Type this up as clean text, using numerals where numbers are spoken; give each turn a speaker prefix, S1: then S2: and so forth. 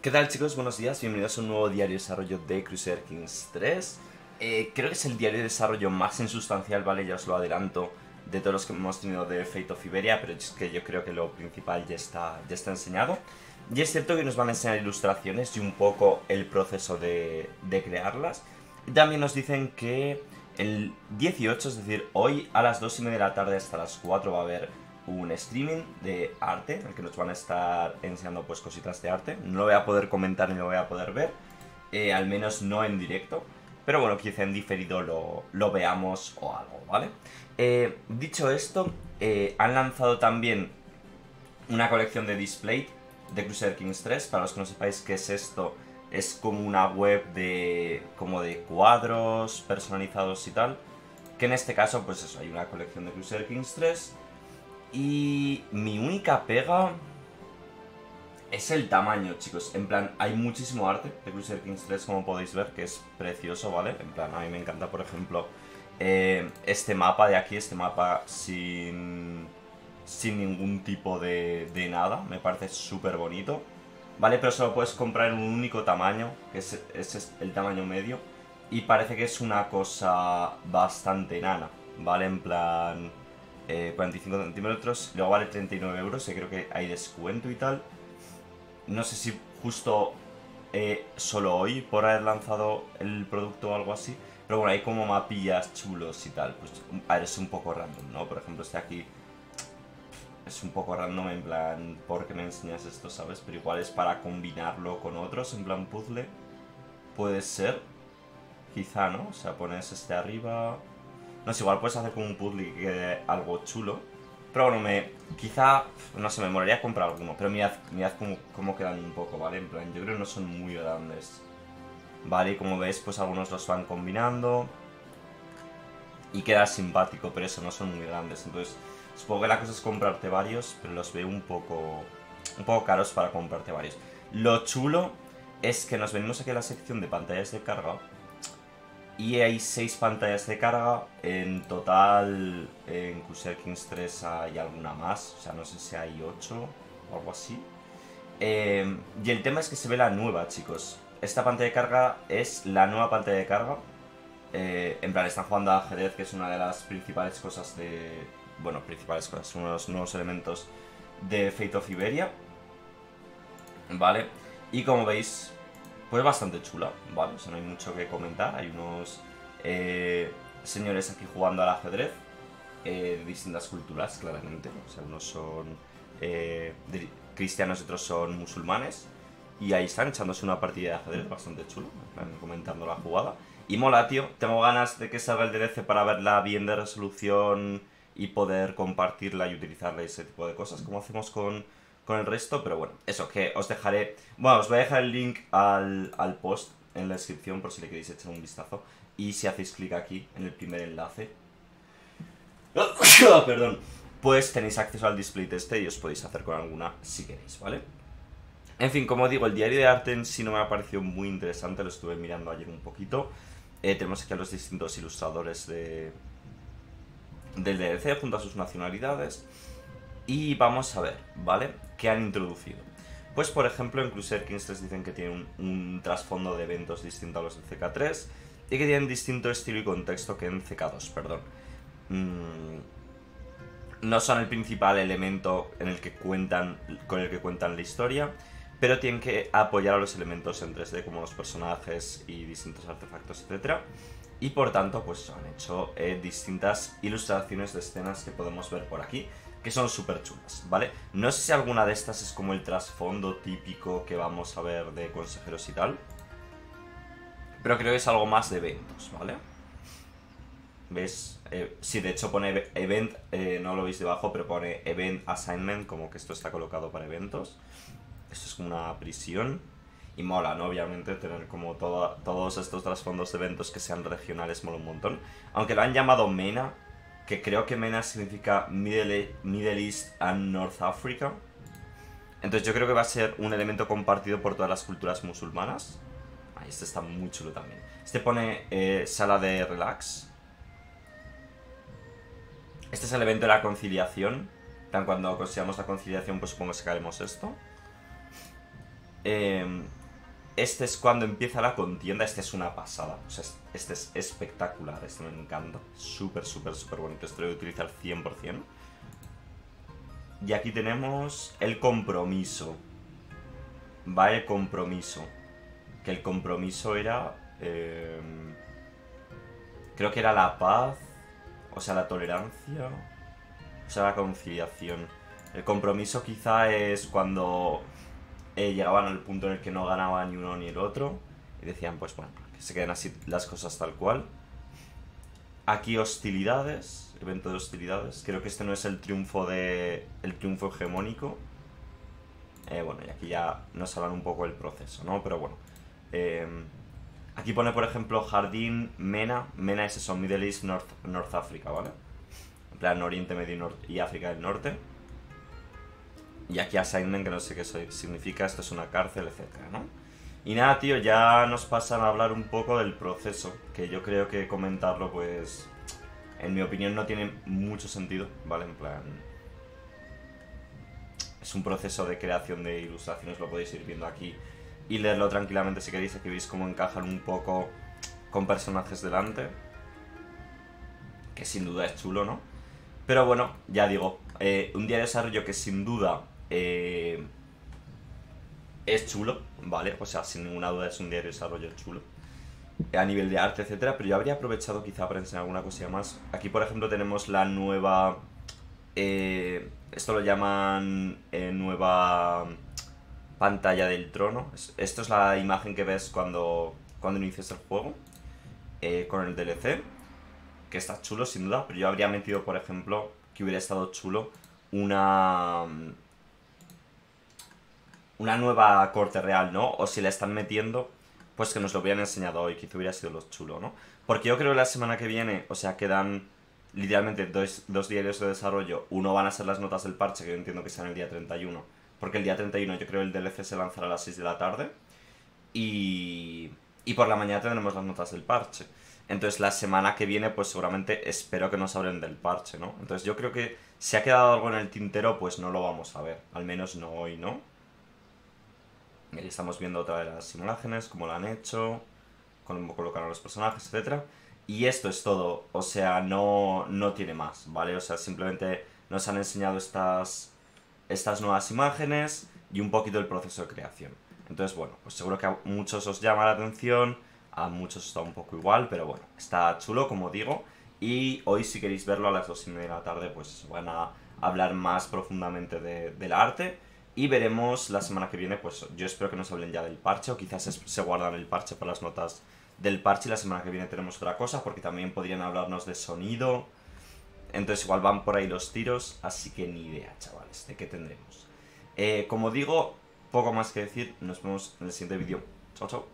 S1: ¿Qué tal, chicos? Buenos días, bienvenidos a un nuevo diario de desarrollo de Crusader Kings 3. Creo que es el diario de desarrollo más insustancial, ¿vale? Ya os lo adelanto, de todos los que hemos tenido de Fate of Iberia, pero es que yo creo que lo principal ya está enseñado. Y es cierto que nos van a enseñar ilustraciones y un poco el proceso de crearlas. Y también nos dicen que el 18, es decir, hoy a las 2:30 de la tarde hasta las 4 va a haber un streaming de arte, en el que nos van a estar enseñando pues cositas de arte. No lo voy a poder comentar ni lo voy a poder ver, al menos no en directo. Pero bueno, quizá en diferido lo veamos o algo, ¿vale? Dicho esto, han lanzado también una colección de display de Crusader Kings 3. Para los que no sepáis qué es esto, es como una web como de cuadros personalizados y tal. Que en este caso, pues eso, hay una colección de Crusader Kings 3. Y mi única pega es el tamaño, chicos. En plan, hay muchísimo arte de Crusader Kings 3, como podéis ver, que es precioso, ¿vale? En plan, a mí me encanta, por ejemplo, este mapa de aquí, este mapa sin ningún tipo de nada. Me parece súper bonito, ¿vale? Pero solo puedes comprar en un único tamaño, que es el tamaño medio. Y parece que es una cosa bastante enana, ¿vale? En plan, 45 centímetros, luego vale 39 euros, y creo que hay descuento y tal. No sé si justo solo hoy por haber lanzado el producto o algo así, pero bueno, hay como mapillas chulos y tal. Pues a ver, es un poco random, ¿no? Por ejemplo, este aquí es un poco random, en plan, ¿por qué me enseñas esto, sabes? Pero igual es para combinarlo con otros, en plan puzzle. Puede ser, quizá, ¿no? O sea, pones este arriba. No sé, igual puedes hacer como un puzzle que quede algo chulo. Pero bueno, quizá, no sé, me molaría comprar alguno. Pero mirad cómo quedan un poco, ¿vale? En plan, yo creo que no son muy grandes. Vale, y como veis, pues algunos los van combinando. Y queda simpático, pero eso, no son muy grandes. Entonces, supongo que la cosa es comprarte varios, pero los veo un poco caros para comprarte varios. Lo chulo es que nos venimos aquí a la sección de pantallas de carga. Y hay 6 pantallas de carga. En total, en Crusader Kings 3 hay alguna más. O sea, no sé si hay 8 o algo así. Y el tema es que se ve la nueva, chicos. Esta pantalla de carga es la nueva pantalla de carga. En plan, están jugando a ajedrez, que es una de las principales cosas de... Bueno, principales cosas, uno de los nuevos elementos de Fate of Iberia. Vale. Y como veis, pues bastante chula, ¿vale? O sea, no hay mucho que comentar. Hay unos señores aquí jugando al ajedrez, de distintas culturas, claramente. O sea, unos son cristianos y otros son musulmanes. Y ahí están echándose una partida de ajedrez bastante chulo, comentando la jugada. Y mola, tío. Tengo ganas de que salga el DLC para verla bien de resolución y poder compartirla y utilizarla y ese tipo de cosas, como hacemos con el resto. Pero bueno, eso, que os dejaré... Bueno, os voy a dejar el link al post en la descripción por si le queréis echar un vistazo. Y si hacéis clic aquí, en el primer enlace, perdón, pues tenéis acceso al display de este y os podéis hacer con alguna si queréis, ¿vale? En fin, como digo, el diario de arte en sí no me ha parecido muy interesante, lo estuve mirando ayer un poquito. Tenemos aquí a los distintos ilustradores del DLC junto a sus nacionalidades. Y vamos a ver, ¿vale? ¿Qué han introducido? Pues por ejemplo en Crusader Kings 3 dicen que tiene un trasfondo de eventos distinto a los de CK3 y que tienen distinto estilo y contexto que en CK2, perdón. No son el principal elemento con el que cuentan la historia, pero tienen que apoyar a los elementos en 3D como los personajes y distintos artefactos, etc. Y por tanto, pues han hecho distintas ilustraciones de escenas que podemos ver por aquí, que son súper chulas, ¿vale? No sé si alguna de estas es como el trasfondo típico que vamos a ver de consejeros y tal, pero creo que es algo más de eventos, ¿vale? ¿Ves? Sí, de hecho pone event, no lo veis debajo, pero pone event assignment, como que esto está colocado para eventos. Esto es como una prisión. Y mola, ¿no? Obviamente tener como todos estos trasfondos de eventos que sean regionales mola un montón. Aunque lo han llamado MENA, que creo que MENA significa Middle East and North Africa. Entonces yo creo que va a ser un elemento compartido por todas las culturas musulmanas. Ah, este está muy chulo también. Este pone sala de relax. Este es el evento de la conciliación. Cuando consigamos la conciliación, pues supongo que sacaremos esto. Eh, este es cuando empieza la contienda. Este es una pasada. O sea, este es espectacular. Este me encanta. Súper, súper, súper bonito. Este lo voy a utilizar 100%. Y aquí tenemos el compromiso. Va el compromiso. Que el compromiso era... creo que era la paz. O sea, la tolerancia. O sea, la conciliación. El compromiso quizá es cuando llegaban al punto en el que no ganaba ni uno ni el otro. Y decían, pues bueno, que se queden así las cosas tal cual. Aquí hostilidades. Evento de hostilidades. Creo que este no es el triunfo el triunfo hegemónico. Bueno, y aquí ya nos hablan un poco del proceso, ¿no? Pero bueno. Aquí pone, por ejemplo, Jardín Mena. Mena es eso, Middle East, North Africa, ¿vale? En plan, Oriente Medio y África del Norte. Y aquí assignment, que no sé qué significa, esto es una cárcel, etcétera, ¿no? Y nada, tío, ya nos pasan a hablar un poco del proceso, que yo creo que comentarlo, pues, en mi opinión no tiene mucho sentido, ¿vale? En plan, es un proceso de creación de ilustraciones, lo podéis ir viendo aquí y leerlo tranquilamente si queréis, aquí veis cómo encajan un poco con personajes delante, que sin duda es chulo, ¿no? Pero bueno, ya digo, un diario de desarrollo que sin duda es chulo, ¿vale? O sea, sin ninguna duda es un diario de desarrollo chulo a nivel de arte, etcétera, pero yo habría aprovechado quizá para enseñar alguna cosilla más. Aquí, por ejemplo, tenemos la nueva... esto lo llaman nueva pantalla del trono. Esto es la imagen que ves cuando inicias el juego con el DLC, que está chulo sin duda, pero yo habría metido, por ejemplo, que hubiera estado chulo una nueva corte real, ¿no? O si la están metiendo, pues que nos lo hubieran enseñado hoy, quizá hubiera sido lo chulo, ¿no? Porque yo creo que la semana que viene, o sea, quedan literalmente dos diarios de desarrollo. Uno van a ser las notas del parche, que yo entiendo que sean el día 31. Porque el día 31 yo creo que el DLC se lanzará a las 6 de la tarde. Y por la mañana tendremos las notas del parche. Entonces la semana que viene pues seguramente espero que nos hablen del parche, ¿no? Entonces yo creo que si ha quedado algo en el tintero pues no lo vamos a ver. Al menos no hoy, ¿no? Y ahí estamos viendo otra de las imágenes, cómo lo han hecho, cómo colocaron los personajes, etcétera. Y esto es todo, o sea, no tiene más, ¿vale? O sea, simplemente nos han enseñado estas nuevas imágenes y un poquito el proceso de creación. Entonces, bueno, pues seguro que a muchos os llama la atención, a muchos está un poco igual, pero bueno, está chulo, como digo. Y hoy, si queréis verlo a las 2:30 de la tarde, pues van a hablar más profundamente del arte. Y veremos la semana que viene, pues yo espero que nos hablen ya del parche, o quizás se guardan el parche para las notas del parche y la semana que viene tenemos otra cosa, porque también podrían hablarnos de sonido. Entonces igual van por ahí los tiros, así que ni idea, chavales, de qué tendremos. Como digo, poco más que decir, nos vemos en el siguiente vídeo. Chao, chao.